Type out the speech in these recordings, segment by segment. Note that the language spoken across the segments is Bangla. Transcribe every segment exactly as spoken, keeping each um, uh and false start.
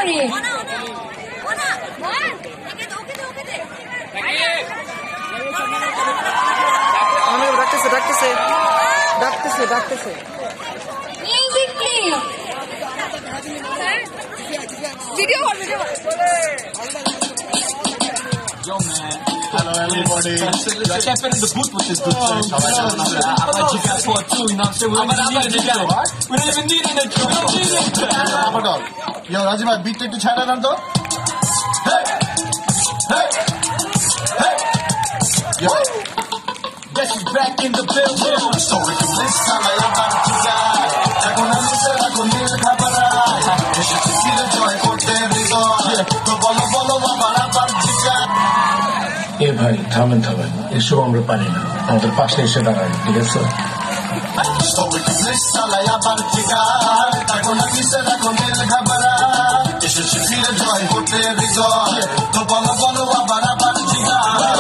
করে ডাকতেছে ডাকতেছে ডাকতেছে ডাকতেছে মিউজিক প্লিজ ভিডিও কর video Yo man, hello everybody. I can't fit in the booth with this good shit. I like you guys for too, you know what I'm saying? We don't even need it. We don't even need it. We don't need it. Yo, Rajima, beat it to China Nando. Hey! Hey! Hey! Yo! Guess she's back in the building. So we can listen to la partita. I'm gonna listen to la partita. You should see the joy for every door. To bolo bolo la partita. এ ভাই থামেন থামেন এসব আমরা পারি না আমাদের পাশে এসে দাঁড়ান ঠিক আছে So we can listen to la partita. I'm gonna listen to la partita. You should see the joy for every door. To bolo bolo la partita.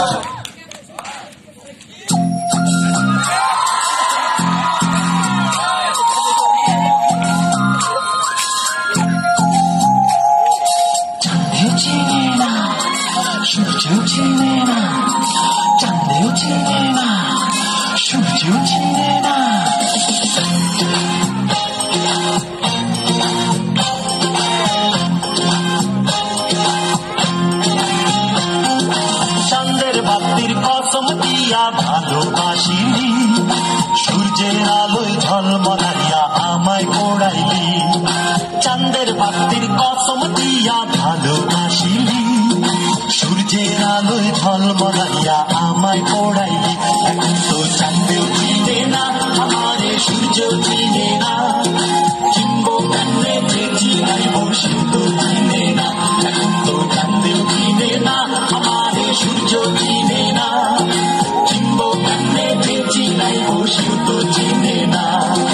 চাঁদের বাতির কসম দিয়া ভালোবাসিলি সূর্যের আলোয় ঝলমলাইয়া আমায় পোড়াইলি চাঁদের বাতির কসম দিয়া ভালোবাসিলি সূর্যের আলোয় ঝলমলাইয়া আমায় পোড়াইলি এখন তো চাঁদেও চিনে না আমারে সূর্য চিনে না চিনবো কেমনে যে চিনাইব সে তো চিনে না এখন তো চাঁদেও চিনে না আমারে সূর্য চিনে না চিনবো কেমনে যে চিনাইব সে তো চিনে না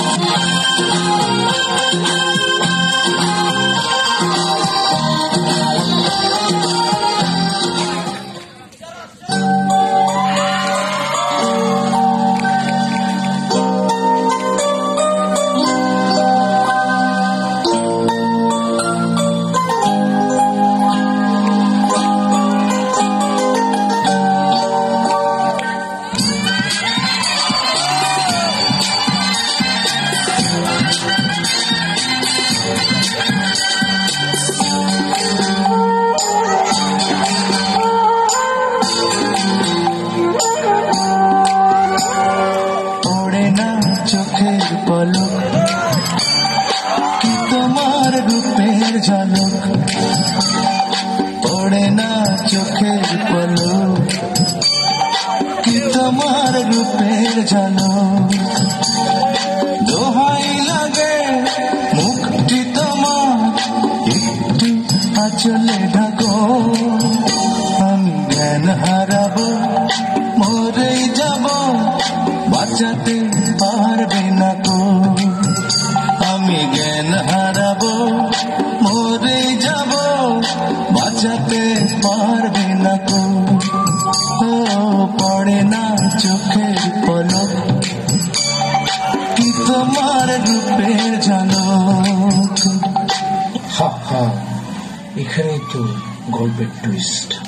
চোখের পলক কি তোমার রূপের ঝলক পড়ে না চোখের পলক কি তোমার রূপের ঝলক দোহাই লাগে মুখটি তোমার একটু আঁচলে ঢাকো আমি জ্ঞান হারাবো মরেই যাব বাঁচাতে পারবে না কো আমি জ্ঞান হারাবো মরে যাব বাঁচাতে পারবে না কো ও পড়ে না চোখের পলক কি তোমার রূপের ঝলক হা হা এখানেই তো গল্পের টুইস্ট